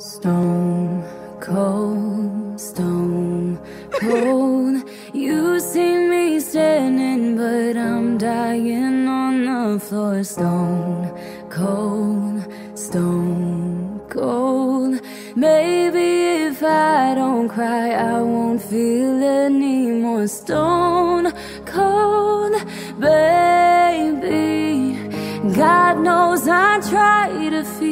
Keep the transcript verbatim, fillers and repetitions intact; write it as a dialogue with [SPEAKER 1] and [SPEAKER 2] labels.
[SPEAKER 1] Stone cold, stone cold. You see me standing, but I'm dying on the floor. Stone cold, stone cold. Maybe if I don't cry, I won't feel anymore. Stone cold, baby. God knows I try to feel